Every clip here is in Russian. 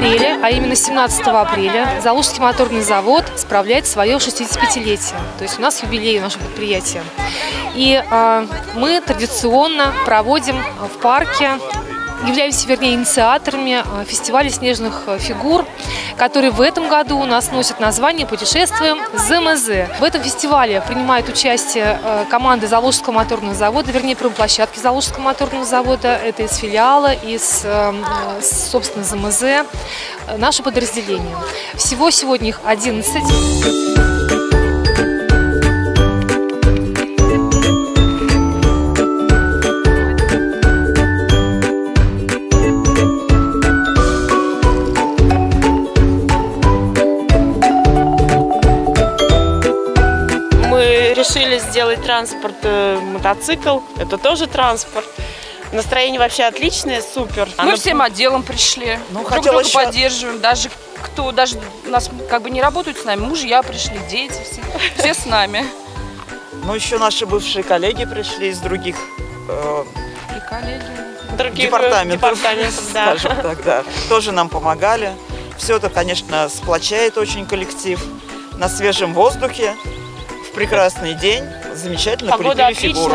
апреля, а именно 17 апреля, Залужский моторный завод справляет свое 65-летие. То есть у нас юбилей нашего предприятия. И мы традиционно проводим в парке, являемся, вернее, инициаторами фестиваля снежных фигур, который в этом году у нас носит название «Путешествуем ЗМЗ». В этом фестивале принимают участие команды Залужского моторного завода, вернее, промплощадки Залужского моторного завода. Это из филиала, из, собственно, ЗМЗ, наше подразделение. Всего сегодня их 11. Решили сделать транспорт мотоцикл, это тоже транспорт. Настроение вообще отличное, супер. Мы всем отделом пришли, друг друга поддерживаем, даже кто даже у нас как бы не работают с нами, мужья пришли, дети, все с нами. Ну еще наши бывшие коллеги пришли из других департаментов, да. Скажем так, да, тоже нам помогали. Все это, конечно, сплочает очень коллектив на свежем воздухе. Прекрасный день, замечательно полепили фигуру.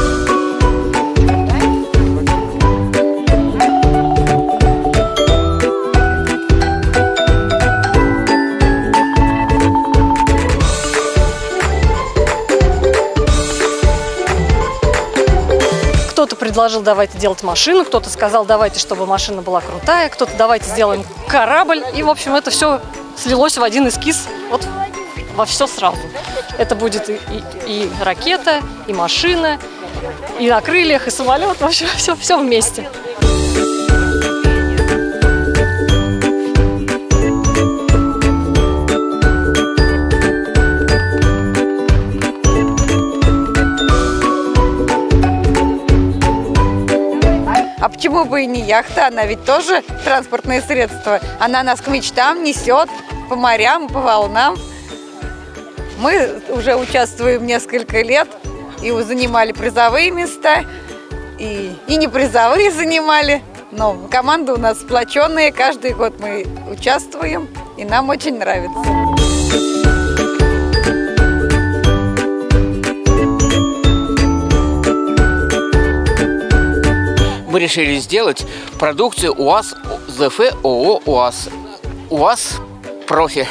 Кто-то предложил, давайте делать машину, кто-то сказал, давайте, чтобы машина была крутая, кто-то, давайте сделаем корабль. И, в общем, это все слилось в один эскиз, вот во все сразу. Это будет и ракета, и машина, и на крыльях, и самолет, в общем, все вместе. А почему бы и не яхта? Она ведь тоже транспортное средство. Она нас к мечтам несет по морям, по волнам. Мы уже участвуем несколько лет и занимали призовые места, и не призовые занимали. Но команда у нас сплоченная, каждый год мы участвуем, и нам очень нравится. Мы решили сделать продукцию УАЗ ЗФ ООО УАЗ. УАЗ профи.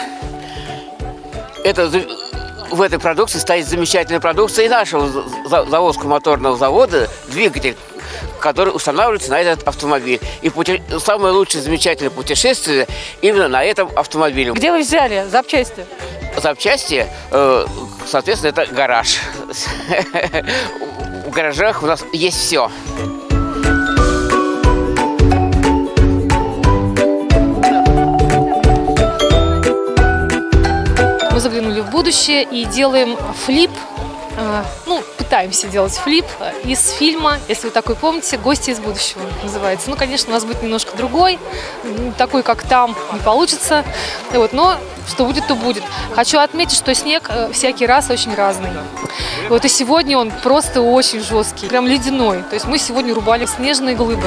В этой продукции стоит замечательная продукция и нашего Заводского моторного завода, двигатель, который устанавливается на этот автомобиль. И самое лучшее, замечательное путешествие именно на этом автомобиле. Где вы взяли запчасти? Запчасти, соответственно, это гараж. В гаражах у нас есть все. Мы заглянули в будущее и делаем флип, пытаемся делать флип из фильма, если вы такой помните, «Гости из будущего» называется. Ну, конечно, у нас будет немножко другой, такой, как там, не получится, но что будет, то будет. Хочу отметить, что снег всякий раз очень разный. И сегодня он просто очень жесткий, прям ледяной. То есть мы сегодня рубали снежные глыбы.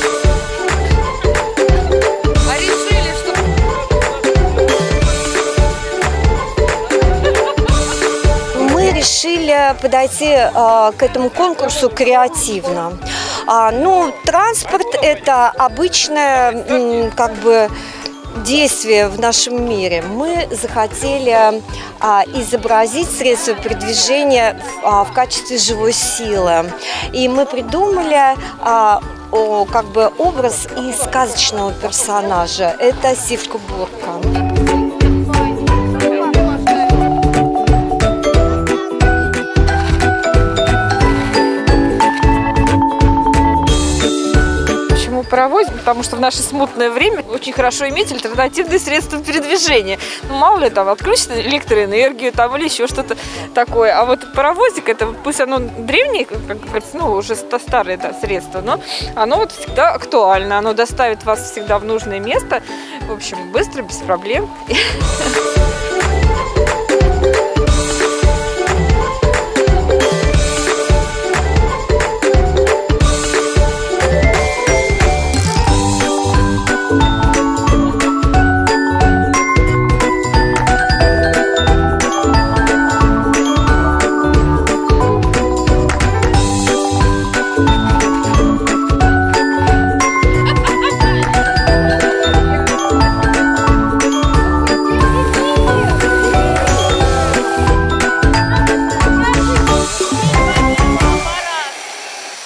Решили подойти к этому конкурсу креативно. Транспорт – это обычное действие в нашем мире. Мы захотели изобразить средства передвижения в качестве живой силы. И мы придумали образ из сказочного персонажа. Это Сивка-Бурка. Паровоз, потому что в наше смутное время очень хорошо иметь альтернативные средства передвижения. Мало ли, отключится электроэнергию или еще что-то такое. А вот паровозик, это пусть оно древнее, как говорится, уже старое средство, но оно всегда актуально. Оно доставит вас всегда в нужное место. В общем, быстро, без проблем.